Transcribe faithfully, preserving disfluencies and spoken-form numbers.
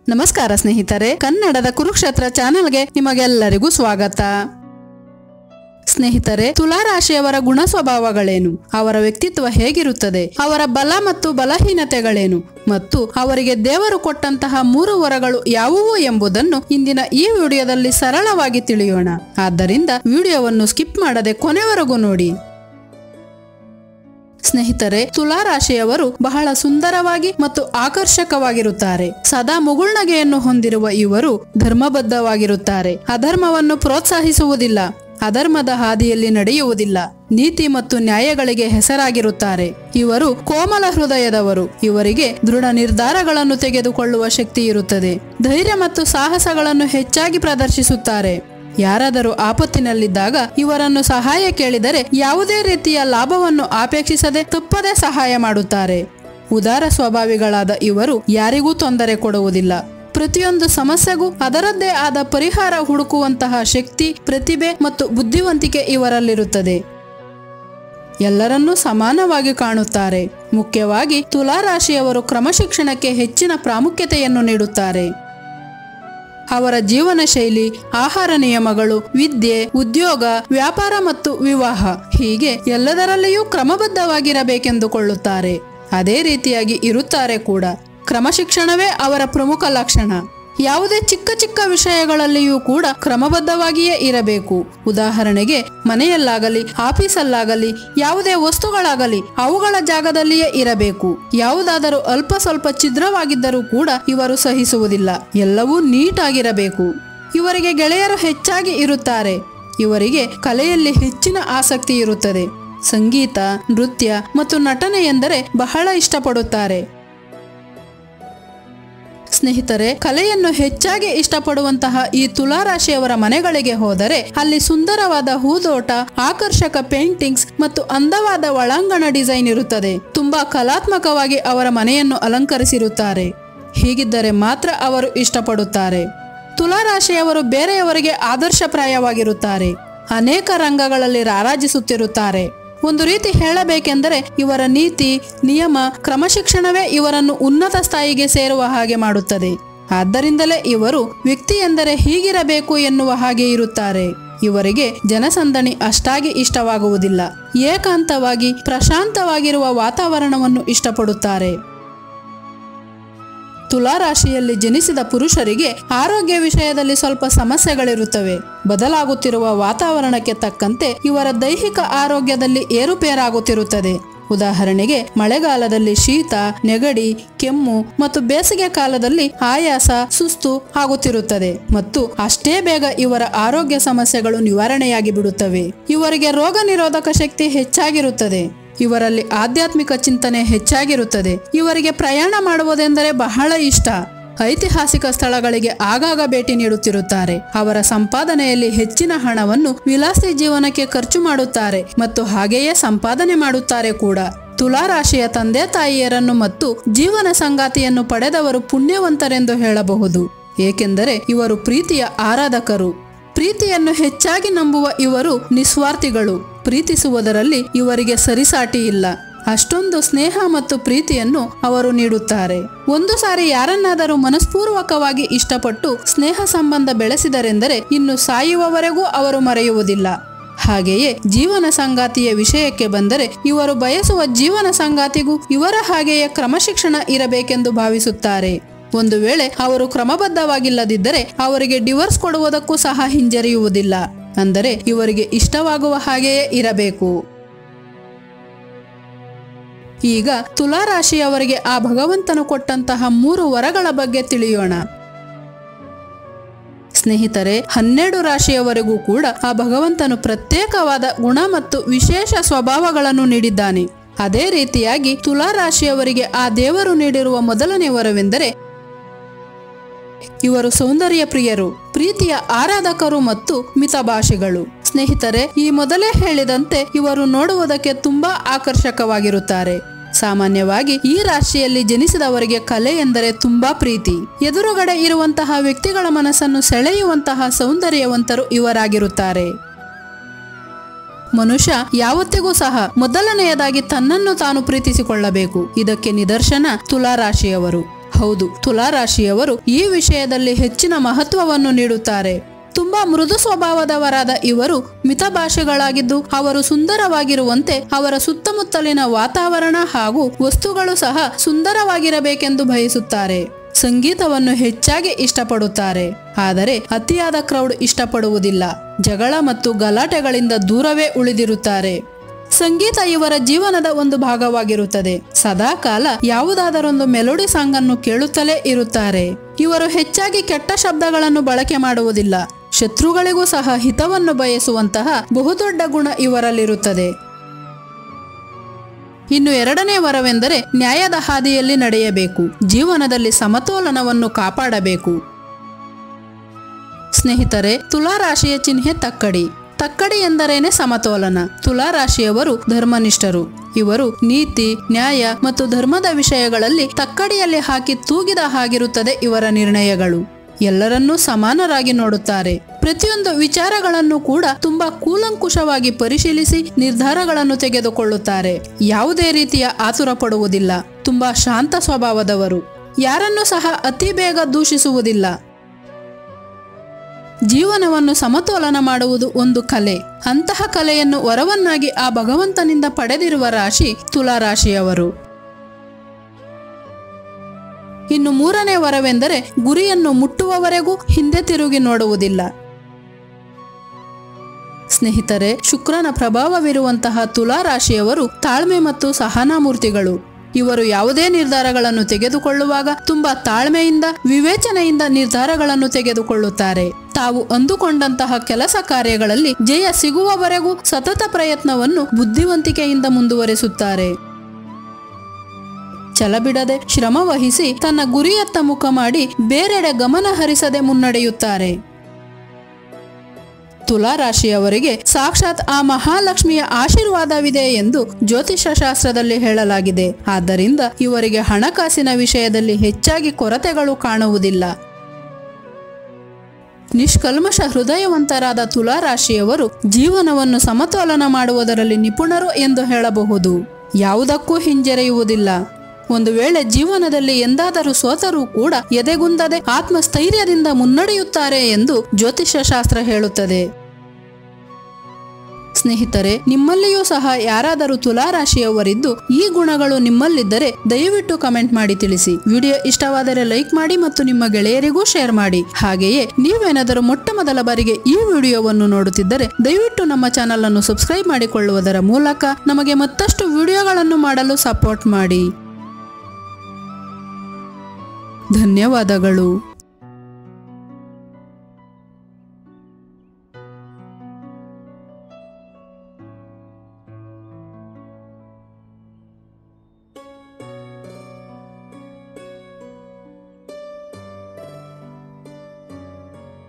ನಮಸ್ಕಾರ ಸ್ನೇಹಿತರೆ, ಕನ್ನಡದ ಕುರುಕ್ಷೇತ್ರ ಚಾನೆಲ್ಗೆ ನಿಮಗೆಲ್ಲರಿಗೂ ಸ್ವಾಗತ. ಸ್ನೇಹಿತರೆ, ತುಲಾ ರಾಶಿಯವರ ಗುಣ ಸ್ವಭಾವಗಳೇನು, ಅವರ ವ್ಯಕ್ತಿತ್ವ ಹೇಗಿರುತ್ತದೆ, ಅವರ ಬಲ ಮತ್ತು ಬಲಹೀನತೆಗಳೇನು ಮತ್ತು ಅವರಿಗೆ ದೇವರು ಕೊಟ್ಟಂತಹ ಮೂರು ವರಗಳು ಯಾವುವು ಎಂಬುದನ್ನು ಇಂದಿನ ಈ ವಿಡಿಯೋದಲ್ಲಿ ಸರಳವಾಗಿ ತಿಳಿಯೋಣ. ಆದ್ದರಿಂದ ವಿಡಿಯೋವನ್ನು ಸ್ಕಿಪ್ ಮಾಡದೆ ಕೊನೆವರೆಗೂ ನೋಡಿ. ಸ್ನೇಹಿತರೆ, ತುಲಾ ರಾಶಿಯವರು ಬಹಳ ಸುಂದರವಾಗಿ ಮತ್ತು ಆಕರ್ಷಕವಾಗಿರುತ್ತಾರೆ. ಸದಾ ಮುಗುಳ್ನಗೆಯನ್ನು ಹೊಂದಿರುವ ಇವರು ಧರ್ಮಬದ್ಧವಾಗಿರುತ್ತಾರೆ. ಅಧರ್ಮವನ್ನು ಪ್ರೋತ್ಸಾಹಿಸುವುದಿಲ್ಲ, ಅಧರ್ಮದ ಹಾದಿಯಲ್ಲಿ ನಡೆಯುವುದಿಲ್ಲ, ನೀತಿ ಮತ್ತು ನ್ಯಾಯಗಳಿಗೆ ಹೆಸರಾಗಿರುತ್ತಾರೆ. ಇವರು ಕೋಮಲ ಹೃದಯದವರು. ಇವರಿಗೆ ದೃಢ ನಿರ್ಧಾರಗಳನ್ನು ತೆಗೆದುಕೊಳ್ಳುವ ಶಕ್ತಿ ಇರುತ್ತದೆ. ಧೈರ್ಯ ಮತ್ತು ಸಾಹಸಗಳನ್ನು ಹೆಚ್ಚಾಗಿ ಪ್ರದರ್ಶಿಸುತ್ತಾರೆ. ಯಾರಾದರೂ ಆಪತ್ತಿನಲ್ಲಿದ್ದಾಗ ಇವರನ್ನು ಸಹಾಯ ಕೇಳಿದರೆ ಯಾವುದೇ ರೀತಿಯ ಲಾಭವನ್ನು ಅಪೇಕ್ಷಿಸದೆ ತಪ್ಪದೆ ಸಹಾಯ ಮಾಡುತ್ತಾರೆ. ಉದಾರ ಸ್ವಭಾವಿಗಳಾದ ಇವರು ಯಾರಿಗೂ ತೊಂದರೆ ಕೊಡುವುದಿಲ್ಲ. ಪ್ರತಿಯೊಂದು ಸಮಸ್ಯೆಗೂ ಅದರದ್ದೇ ಆದ ಪರಿಹಾರ ಹುಡುಕುವಂತಹ ಶಕ್ತಿ, ಪ್ರತಿಭೆ ಮತ್ತು ಬುದ್ಧಿವಂತಿಕೆ ಇವರಲ್ಲಿರುತ್ತದೆ. ಎಲ್ಲರನ್ನೂ ಸಮಾನವಾಗಿ ಕಾಣುತ್ತಾರೆ. ಮುಖ್ಯವಾಗಿ ತುಲಾ ರಾಶಿಯವರು ಕ್ರಮಶಿಕ್ಷಣಕ್ಕೆ ಹೆಚ್ಚಿನ ಪ್ರಾಮುಖ್ಯತೆಯನ್ನು ನೀಡುತ್ತಾರೆ. ಅವರ ಜೀವನ ಶೈಲಿ, ಆಹಾರ ನಿಯಮಗಳು, ವಿದ್ಯೆ, ಉದ್ಯೋಗ, ವ್ಯಾಪಾರ ಮತ್ತು ವಿವಾಹ ಹೀಗೆ ಎಲ್ಲದರಲ್ಲಿಯೂ ಕ್ರಮಬದ್ಧವಾಗಿರಬೇಕೆಂದುಕೊಳ್ಳುತ್ತಾರೆ. ಅದೇ ರೀತಿಯಾಗಿ ಇರುತ್ತಾರೆ ಕೂಡ. ಕ್ರಮಶಿಕ್ಷಣವೇ ಅವರ ಪ್ರಮುಖ ಲಕ್ಷಣ. ಯಾವುದೇ ಚಿಕ್ಕ ಚಿಕ್ಕ ವಿಷಯಗಳಲ್ಲಿಯೂ ಕೂಡ ಕ್ರಮಬದ್ಧವಾಗಿಯೇ ಇರಬೇಕು. ಉದಾಹರಣೆಗೆ, ಮನೆಯಲ್ಲಾಗಲಿ ಆಫೀಸಲ್ಲಾಗಲಿ ಯಾವುದೇ ವಸ್ತುಗಳಾಗಲಿ ಅವುಗಳ ಜಾಗದಲ್ಲಿಯೇ ಇರಬೇಕು. ಯಾವುದಾದರೂ ಅಲ್ಪ ಸ್ವಲ್ಪ ಛಿದ್ರವಾಗಿದ್ದರೂ ಕೂಡ ಇವರು ಸಹಿಸುವುದಿಲ್ಲ. ಎಲ್ಲವೂ ನೀಟಾಗಿರಬೇಕು. ಇವರಿಗೆ ಗೆಳೆಯರು ಹೆಚ್ಚಾಗಿ ಇರುತ್ತಾರೆ. ಇವರಿಗೆ ಕಲೆಯಲ್ಲಿ ಹೆಚ್ಚಿನ ಆಸಕ್ತಿ ಇರುತ್ತದೆ. ಸಂಗೀತ, ನೃತ್ಯ ಮತ್ತು ನಟನೆ ಎಂದರೆ ಬಹಳ ಇಷ್ಟಪಡುತ್ತಾರೆ. ಸ್ನೇಹಿತರೆ, ಕಲೆಯನ್ನು ಹೆಚ್ಚಾಗಿ ಇಷ್ಟಪಡುವಂತಹ ಈ ತುಲಾ ರಾಶಿಯವರ ಮನೆಗಳಿಗೆ ಹೋದರೆ ಅಲ್ಲಿ ಸುಂದರವಾದ ಹೂದೋಟ, ಆಕರ್ಷಕ ಪೇಂಟಿಂಗ್ಸ್ ಮತ್ತು ಅಂದವಾದ ಒಳಾಂಗಣ ಡಿಸೈನ್ ಇರುತ್ತದೆ. ತುಂಬಾ ಕಲಾತ್ಮಕವಾಗಿ ಅವರ ಮನೆಯನ್ನು ಅಲಂಕರಿಸಿರುತ್ತಾರೆ. ಹೀಗಿದ್ದರೆ ಮಾತ್ರ ಅವರು ಇಷ್ಟಪಡುತ್ತಾರೆ. ತುಲಾ ರಾಶಿಯವರು ಬೇರೆಯವರಿಗೆ ಆದರ್ಶಪ್ರಾಯವಾಗಿರುತ್ತಾರೆ. ಅನೇಕ ರಂಗಗಳಲ್ಲಿ ರಾರಾಜಿಸುತ್ತಿರುತ್ತಾರೆ. ಒಂದು ರೀತಿ ಹೇಳಬೇಕೆಂದರೆ ಇವರ ನೀತಿ, ನಿಯಮ, ಕ್ರಮಶಿಕ್ಷಣವೇ ಇವರನ್ನು ಉನ್ನತ ಸ್ಥಾಯಿಗೆ ಸೇರುವ ಹಾಗೆ ಮಾಡುತ್ತದೆ. ಆದ್ದರಿಂದಲೇ ಇವರು ವ್ಯಕ್ತಿ ಎಂದರೆ ಹೀಗಿರಬೇಕು ಎನ್ನುವ ಹಾಗೆ ಇರುತ್ತಾರೆ. ಇವರಿಗೆ ಜನಸಂದಣಿ ಅಷ್ಟಾಗಿ ಇಷ್ಟವಾಗುವುದಿಲ್ಲ. ಏಕಾಂತವಾಗಿ ಪ್ರಶಾಂತವಾಗಿರುವ ವಾತಾವರಣವನ್ನು ಇಷ್ಟಪಡುತ್ತಾರೆ. ತುಲಾ ರಾಶಿಯಲ್ಲಿ ಜನಿಸಿದ ಪುರುಷರಿಗೆ ಆರೋಗ್ಯ ವಿಷಯದಲ್ಲಿ ಸ್ವಲ್ಪ ಸಮಸ್ಯೆಗಳಿರುತ್ತವೆ. ಬದಲಾಗುತ್ತಿರುವ ವಾತಾವರಣಕ್ಕೆ ತಕ್ಕಂತೆ ಇವರ ದೈಹಿಕ ಆರೋಗ್ಯದಲ್ಲಿ ಏರುಪೇರಾಗುತ್ತಿರುತ್ತದೆ. ಉದಾಹರಣೆಗೆ, ಮಳೆಗಾಲದಲ್ಲಿ ಶೀತ, ನೆಗಡಿ, ಕೆಮ್ಮು ಮತ್ತು ಬೇಸಿಗೆ ಕಾಲದಲ್ಲಿ ಆಯಾಸ, ಸುಸ್ತು ಆಗುತ್ತಿರುತ್ತದೆ ಮತ್ತು ಅಷ್ಟೇ ಬೇಗ ಇವರ ಆರೋಗ್ಯ ಸಮಸ್ಯೆಗಳು ನಿವಾರಣೆಯಾಗಿ ಬಿಡುತ್ತವೆ. ಇವರಿಗೆ ರೋಗ ನಿರೋಧಕ ಶಕ್ತಿ ಹೆಚ್ಚಾಗಿರುತ್ತದೆ. ಇವರಲ್ಲಿ ಆಧ್ಯಾತ್ಮಿಕ ಚಿಂತನೆ ಹೆಚ್ಚಾಗಿರುತ್ತದೆ. ಇವರಿಗೆ ಪ್ರಯಾಣ ಮಾಡುವುದೆಂದರೆ ಬಹಳ ಇಷ್ಟ. ಐತಿಹಾಸಿಕ ಸ್ಥಳಗಳಿಗೆ ಆಗಾಗ ಭೇಟಿ ನೀಡುತ್ತಿರುತ್ತಾರೆ. ಅವರ ಸಂಪಾದನೆಯಲ್ಲಿ ಹೆಚ್ಚಿನ ಹಣವನ್ನು ವಿಲಾಸಿ ಜೀವನಕ್ಕೆ ಖರ್ಚು ಮಾಡುತ್ತಾರೆ ಮತ್ತು ಹಾಗೆಯೇ ಸಂಪಾದನೆ ಮಾಡುತ್ತಾರೆ ಕೂಡ. ತುಲಾ ರಾಶಿಯ ತಂದೆ ತಾಯಿಯರನ್ನು ಮತ್ತು ಜೀವನ ಸಂಗಾತಿಯನ್ನು ಪಡೆದವರು ಪುಣ್ಯವಂತರೆಂದು ಹೇಳಬಹುದು. ಏಕೆಂದರೆ ಇವರು ಪ್ರೀತಿಯ ಆರಾಧಕರು. ಪ್ರೀತಿಯನ್ನು ಹೆಚ್ಚಾಗಿ ನಂಬುವ ಇವರು ನಿಸ್ವಾರ್ಥಿಗಳು. ಪ್ರೀತಿಸುವುದರಲ್ಲಿ ಇವರಿಗೆ ಸರಿಸಾಟಿ ಇಲ್ಲ. ಅಷ್ಟೊಂದು ಸ್ನೇಹ ಮತ್ತು ಪ್ರೀತಿಯನ್ನು ಅವರು ನೀಡುತ್ತಾರೆ. ಒಂದು ಸಾರಿ ಯಾರನ್ನಾದರೂ ಮನಸ್ಪೂರ್ವಕವಾಗಿ ಇಷ್ಟಪಟ್ಟು ಸ್ನೇಹ ಸಂಬಂಧ ಬೆಳೆಸಿದರೆಂದರೆ ಇನ್ನು ಸಾಯುವವರೆಗೂ ಅವರು ಮರೆಯುವುದಿಲ್ಲ. ಹಾಗೆಯೇ ಜೀವನ ಸಂಗಾತಿಯ ವಿಷಯಕ್ಕೆ ಬಂದರೆ ಇವರು ಬಯಸುವ ಜೀವನ ಸಂಗಾತಿಗೂ ಇವರ ಹಾಗೆಯೇ ಕ್ರಮಶಿಕ್ಷಣ ಇರಬೇಕೆಂದು ಭಾವಿಸುತ್ತಾರೆ. ಒಂದು ವೇಳೆ ಅವರು ಕ್ರಮಬದ್ಧವಾಗಿಲ್ಲದಿದ್ದರೆ ಅವರಿಗೆ ಡಿವೋರ್ಸ್ ಕೊಡುವುದಕ್ಕೂ ಸಹ ಹಿಂಜರಿಯುವುದಿಲ್ಲ. ಅಂದರೆ ಇವರಿಗೆ ಇಷ್ಟವಾಗುವ ಹಾಗೆಯೇ ಇರಬೇಕು. ಈಗ ತುಲಾ ರಾಶಿಯವರಿಗೆ ಆ ಭಗವಂತನು ಕೊಟ್ಟಂತಹ ಮೂರು ವರಗಳ ಬಗ್ಗೆ ತಿಳಿಯೋಣ. ಸ್ನೇಹಿತರೆ, ಹನ್ನೆರಡು ರಾಶಿಯವರೆಗೂ ಕೂಡ ಆ ಭಗವಂತನು ಪ್ರತ್ಯೇಕವಾದ ಗುಣ ಮತ್ತು ವಿಶೇಷ ಸ್ವಭಾವಗಳನ್ನು ನೀಡಿದ್ದಾನೆ. ಅದೇ ರೀತಿಯಾಗಿ ತುಲಾ ರಾಶಿಯವರಿಗೆ ಆ ದೇವರು ನೀಡಿರುವ ಮೊದಲನೇ ವರವೆಂದರೆ ಇವರು ಸೌಂದರ್ಯ ಪ್ರಿಯರು, ಪ್ರೀತಿಯ ಆರಾಧಕರು ಮತ್ತು ಮಿತಭಾಷಿಗಳು. ಸ್ನೇಹಿತರೆ, ಈ ಮೊದಲೇ ಹೇಳಿದಂತೆ ಇವರು ನೋಡುವುದಕ್ಕೆ ತುಂಬಾ ಆಕರ್ಷಕವಾಗಿರುತ್ತಾರೆ. ಸಾಮಾನ್ಯವಾಗಿ ಈ ರಾಶಿಯಲ್ಲಿ ಜನಿಸಿದವರಿಗೆ ಕಲೆ ಎಂದರೆ ತುಂಬಾ ಪ್ರೀತಿ. ಎದುರುಗಡೆ ಇರುವಂತಹ ವ್ಯಕ್ತಿಗಳ ಮನಸ್ಸನ್ನು ಸೆಳೆಯುವಂತಹ ಸೌಂದರ್ಯವಂತರು ಇವರಾಗಿರುತ್ತಾರೆ. ಮನುಷ್ಯ ಯಾವತ್ತಿಗೂ ಸಹ ಮೊದಲನೆಯದಾಗಿ ತನ್ನನ್ನು ತಾನು ಪ್ರೀತಿಸಿಕೊಳ್ಳಬೇಕು. ಇದಕ್ಕೆ ನಿದರ್ಶನ ತುಲಾ ರಾಶಿಯವರು. ಹೌದು, ತುಲಾರಾಶಿಯವರು ಈ ವಿಷಯದಲ್ಲಿ ಹೆಚ್ಚಿನ ಮಹತ್ವವನ್ನು ನೀಡುತ್ತಾರೆ. ತುಂಬಾ ಮೃದು ಸ್ವಭಾವದವರಾದ ಇವರು ಮಿತಭಾಷಿಗಳಾಗಿದ್ದು, ಅವರು ಸುಂದರವಾಗಿರುವಂತೆ ಅವರ ಸುತ್ತಮುತ್ತಲಿನ ವಾತಾವರಣ ಹಾಗೂ ವಸ್ತುಗಳು ಸಹ ಸುಂದರವಾಗಿರಬೇಕೆಂದು ಬಯಸುತ್ತಾರೆ. ಸಂಗೀತವನ್ನು ಹೆಚ್ಚಾಗಿ ಇಷ್ಟಪಡುತ್ತಾರೆ, ಆದರೆ ಅತಿಯಾದ ಕ್ರೌಡ್ ಇಷ್ಟಪಡುವುದಿಲ್ಲ. ಜಗಳ ಮತ್ತು ಗಲಾಟೆಗಳಿಂದ ದೂರವೇ ಉಳಿದಿರುತ್ತಾರೆ. ಸಂಗೀತ ಇವರ ಜೀವನದ ಒಂದು ಭಾಗವಾಗಿರುತ್ತದೆ. ಸದಾ ಕಾಲ ಯಾವುದಾದರೊಂದು ಮೆಲೋಡಿ ಸಾಂಗ್ ಅನ್ನು ಕೇಳುತ್ತಲೇ ಇರುತ್ತಾರೆ. ಇವರು ಹೆಚ್ಚಾಗಿ ಕೆಟ್ಟ ಶಬ್ದಗಳನ್ನು ಬಳಕೆ ಮಾಡುವುದಿಲ್ಲ. ಶತ್ರುಗಳಿಗೂ ಸಹ ಹಿತವನ್ನು ಬಯಸುವಂತಹ ಬಹುದೊಡ್ಡ ಗುಣ ಇವರಲ್ಲಿರುತ್ತದೆ. ಇನ್ನು ಎರಡನೇ ವರವೆಂದರೆ ನ್ಯಾಯದ ಹಾದಿಯಲ್ಲಿ ನಡೆಯಬೇಕು. ಜೀವನದಲ್ಲಿ ಸಮತೋಲನವನ್ನು ಕಾಪಾಡಬೇಕು. ಸ್ನೇಹಿತರೆ, ತುಲಾರಾಶಿಯ ಚಿಹ್ನೆ ತಕ್ಕಡಿ. ತಕ್ಕಡಿ ಎಂದರೇನೆ ಸಮತೋಲನ. ತುಲಾರಾಶಿಯವರು ಧರ್ಮನಿಷ್ಠರು. ಇವರು ನೀತಿ, ನ್ಯಾಯ ಮತ್ತು ಧರ್ಮದ ವಿಷಯಗಳಲ್ಲಿ ತಕ್ಕಡಿಯಲ್ಲಿ ಹಾಕಿ ತೂಗಿದ ಹಾಗಿರುತ್ತದೆ ಇವರ ನಿರ್ಣಯಗಳು. ಎಲ್ಲರನ್ನೂ ಸಮಾನರಾಗಿ ನೋಡುತ್ತಾರೆ. ಪ್ರತಿಯೊಂದು ವಿಚಾರಗಳನ್ನು ಕೂಡ ತುಂಬಾ ಕೂಲಂಕುಷವಾಗಿ ಪರಿಶೀಲಿಸಿ ನಿರ್ಧಾರಗಳನ್ನು ತೆಗೆದುಕೊಳ್ಳುತ್ತಾರೆ. ಯಾವುದೇ ರೀತಿಯ ಆತುರ ಪಡುವುದಿಲ್ಲ. ತುಂಬಾ ಶಾಂತ ಸ್ವಭಾವದವರು. ಯಾರನ್ನೂ ಸಹ ಅತಿ ಬೇಗ ದೂಷಿಸುವುದಿಲ್ಲ. ಜೀವನವನ್ನು ಸಮತೋಲನ ಮಾಡುವುದು ಒಂದು ಕಲೆ. ಅಂತಹ ಕಲೆಯನ್ನು ವರವನ್ನಾಗಿ ಆ ಭಗವಂತನಿಂದ ಪಡೆದಿರುವ ರಾಶಿ ತುಲಾರಾಶಿಯವರು. ಇನ್ನು ಮೂರನೇ ವರವೆಂದರೆ ಗುರಿಯನ್ನು ಮುಟ್ಟುವವರೆಗೂ ಹಿಂದೆ ತಿರುಗಿ ನೋಡುವುದಿಲ್ಲ. ಸ್ನೇಹಿತರೆ, ಶುಕ್ರನ ಪ್ರಭಾವವಿರುವಂತಹ ತುಲಾರಾಶಿಯವರು ತಾಳ್ಮೆ ಮತ್ತು ಸಹನಾಮೂರ್ತಿಗಳು. ಇವರು ಯಾವುದೇ ನಿರ್ಧಾರಗಳನ್ನು ತೆಗೆದುಕೊಳ್ಳುವಾಗ ತುಂಬಾ ತಾಳ್ಮೆಯಿಂದ, ವಿವೇಚನೆಯಿಂದ ನಿರ್ಧಾರಗಳನ್ನು ತೆಗೆದುಕೊಳ್ಳುತ್ತಾರೆ. ತಾವು ಅಂದುಕೊಂಡಂತಹ ಕೆಲಸ ಕಾರ್ಯಗಳಲ್ಲಿ ಜಯ ಸಿಗುವವರೆಗೂ ಸತತ ಪ್ರಯತ್ನವನ್ನು ಬುದ್ಧಿವಂತಿಕೆಯಿಂದ ಮುಂದುವರೆಸುತ್ತಾರೆ. ಛಲಬಿಡದೆ ಶ್ರಮ ವಹಿಸಿ ತನ್ನ ಗುರಿಯತ್ತ ಮುಖ ಮಾಡಿ ಬೇರೆಡೆ ಗಮನ ಹರಿಸದೆ ಮುನ್ನಡೆಯುತ್ತಾರೆ. ತುಲಾರಾಶಿಯವರಿಗೆ ಸಾಕ್ಷಾತ್ ಆ ಮಹಾಲಕ್ಷ್ಮಿಯ ಆಶೀರ್ವಾದವಿದೆ ಎಂದು ಜ್ಯೋತಿಷ್ಯ ಶಾಸ್ತ್ರದಲ್ಲಿ ಹೇಳಲಾಗಿದೆ. ಆದ್ದರಿಂದ ಇವರಿಗೆ ಹಣಕಾಸಿನ ವಿಷಯದಲ್ಲಿ ಹೆಚ್ಚಾಗಿ ಕೊರತೆಗಳು ಕಾಣುವುದಿಲ್ಲ. ನಿಷ್ಕಲ್ಮಶ ಹೃದಯವಂತರಾದ ತುಲಾರಾಶಿಯವರು ಜೀವನವನ್ನು ಸಮತೋಲನ ಮಾಡುವುದರಲ್ಲಿ ನಿಪುಣರು ಎಂದು ಹೇಳಬಹುದು. ಯಾವುದಕ್ಕೂ ಹಿಂಜರಿಯುವುದಿಲ್ಲ. ಒಂದು ವೇಳೆ ಜೀವನದಲ್ಲಿ ಎಂದಾದರೂ ಸೋತರೂ ಕೂಡ ಎದೆಗುಂದದೆ ಆತ್ಮಸ್ಥೈರ್ಯದಿಂದ ಮುನ್ನಡೆಯುತ್ತಾರೆ ಎಂದು ಜ್ಯೋತಿಷ್ಯ ಶಾಸ್ತ್ರ ಹೇಳುತ್ತದೆ. ಸ್ನೇಹಿತರೆ, ನಿಮ್ಮಲ್ಲಿಯೂ ಸಹ ಯಾರಾದರೂ ತುಲಾರಾಶಿಯವರಿದ್ದು ಈ ಗುಣಗಳು ನಿಮ್ಮಲ್ಲಿದ್ದರೆ ದಯವಿಟ್ಟು ಕಮೆಂಟ್ ಮಾಡಿ ತಿಳಿಸಿ. ವಿಡಿಯೋ ಇಷ್ಟವಾದರೆ ಲೈಕ್ ಮಾಡಿ ಮತ್ತು ನಿಮ್ಮ ಗೆಳೆಯರಿಗೂ ಶೇರ್ ಮಾಡಿ. ಹಾಗೆಯೇ ನೀವೇನಾದರೂ ಮೊಟ್ಟ ಮೊದಲ ಬಾರಿಗೆ ಈ ವಿಡಿಯೋವನ್ನು ನೋಡುತ್ತಿದ್ದರೆ ದಯವಿಟ್ಟು ನಮ್ಮ ಚಾನಲ್ ಅನ್ನು ಸಬ್ಸ್ಕ್ರೈಬ್ ಮಾಡಿಕೊಳ್ಳುವುದರ ಮೂಲಕ ನಮಗೆ ಮತ್ತಷ್ಟು ವಿಡಿಯೋಗಳನ್ನು ಮಾಡಲು ಸಪೋರ್ಟ್ ಮಾಡಿ. ಧನ್ಯವಾದಗಳು.